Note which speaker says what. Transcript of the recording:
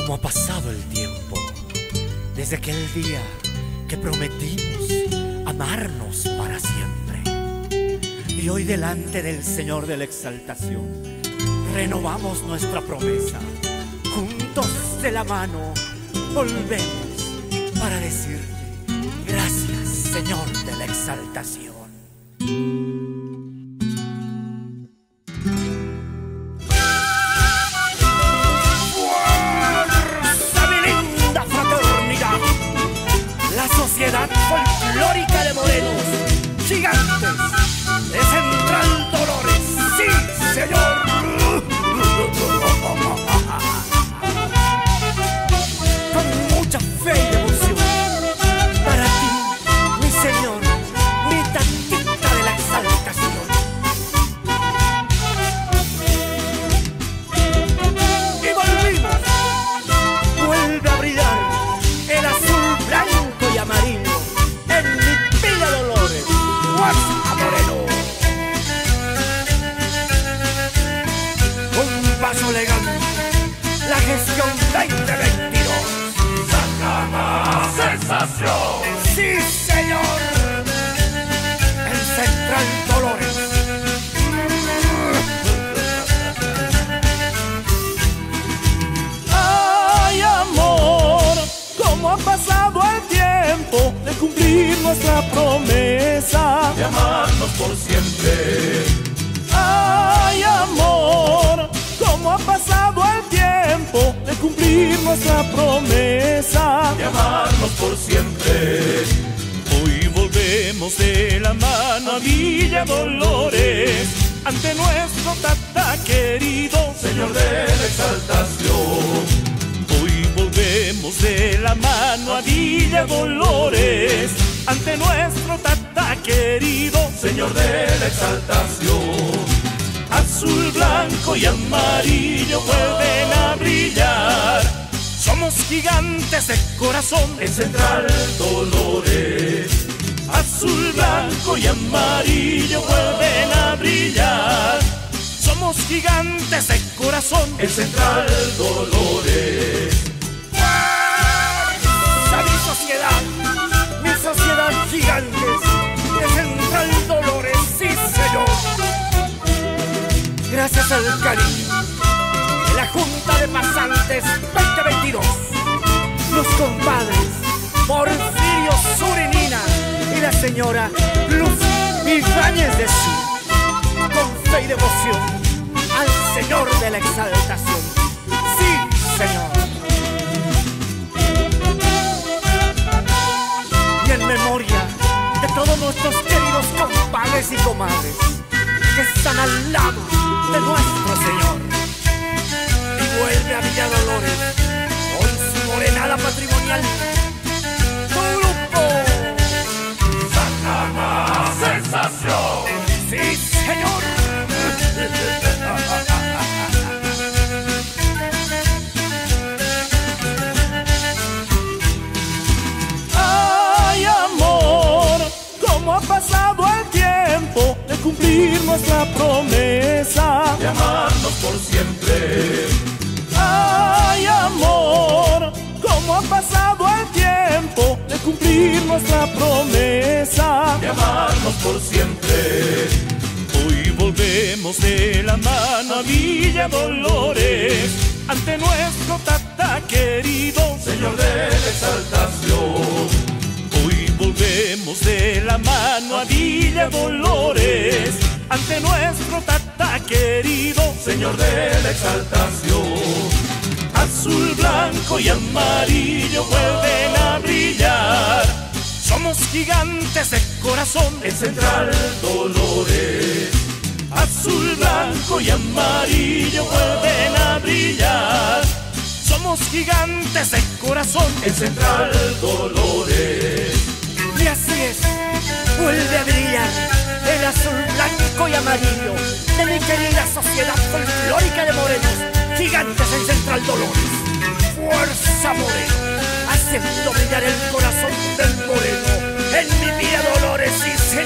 Speaker 1: Cómo ha pasado el tiempo desde aquel día que prometimos amarnos para siempre. Y hoy delante del Señor de la exaltación renovamos nuestra promesa. Juntos de la mano volvemos para decirte gracias, Señor de la exaltación. Sociedad Folclórica de Morelos, Gigantes de Central Dolores, sí, señor. Con mucha fe y devoción, para ti, mi Señor, mi tantita de la exaltación. Y volvimos, vuelve a brillar el azul blanco y amarillo en mi Villa Dolores, Fuerza Moreno. Un paso elegante, la gestión 2022.
Speaker 2: Saca sensación.
Speaker 1: Sí, señor. En Central Dolores.
Speaker 3: Ay, amor, cómo ha pasado el tiempo de cumplir nuestra promesa
Speaker 2: De amarnos por siempre.
Speaker 3: Ay, amor, cómo ha pasado el tiempo de cumplir nuestra promesa
Speaker 2: De amarnos por siempre.
Speaker 3: Hoy volvemos de la mano a Villa Dolores ante nuestro tata querido
Speaker 2: Señor de la exaltación.
Speaker 3: Hoy volvemos de la mano a Villa Dolores ante nuestro tata querido
Speaker 2: Señor de la exaltación.
Speaker 3: Azul, blanco y amarillo vuelven a brillar. Somos gigantes de corazón
Speaker 2: En Central Dolores.
Speaker 3: Azul, blanco y amarillo vuelven a brillar. Somos gigantes de corazón
Speaker 2: En Central Dolores.
Speaker 1: Mi sociedad Gigantes de Central Dolores, sí, señor. Gracias al cariño de la Junta de Pasantes 2022, los compadres Porfirio Surinina y la señora Luz Ibáñez de Sur, con fe y devoción al Señor de la exaltación. Sí, señor. Y en memoria de todos nuestros queridos compadres y comadres que están al lado de nuestro Señor. Y vuelve a Villa Dolores con su morenada patrimonial. ¡Tu grupo!
Speaker 2: Saca sensación.
Speaker 1: ¡Sí, señor!
Speaker 3: Ay, amor, cómo ha pasado el tiempo de cumplir nuestra promesa
Speaker 2: De amarnos por siempre.
Speaker 3: Ay, amor, cómo ha pasado el tiempo de cumplir nuestra promesa
Speaker 2: De amarnos por siempre.
Speaker 3: Hoy volvemos de la mano a Villa Dolores ante nuestro tata querido
Speaker 2: Señor de la exaltación.
Speaker 3: Hoy volvemos de la mano a Villa Dolores ante nuestro tata querido
Speaker 2: Señor de la exaltación.
Speaker 3: Azul, blanco y amarillo vuelven a brillar. Somos gigantes de corazón
Speaker 2: En Central Dolores.
Speaker 3: Azul, blanco y amarillo vuelven a brillar. Somos gigantes de corazón
Speaker 2: En Central Dolores.
Speaker 1: Y así es, vuelve a brillar el azul, blanco y amarillo de mi querida Sociedad Folclórica de Morelos, Gigantes en Central Dolores. Fuerza Moreno, haciendo brillar el corazón del moreno en mi Villa Dolores, sí, señor.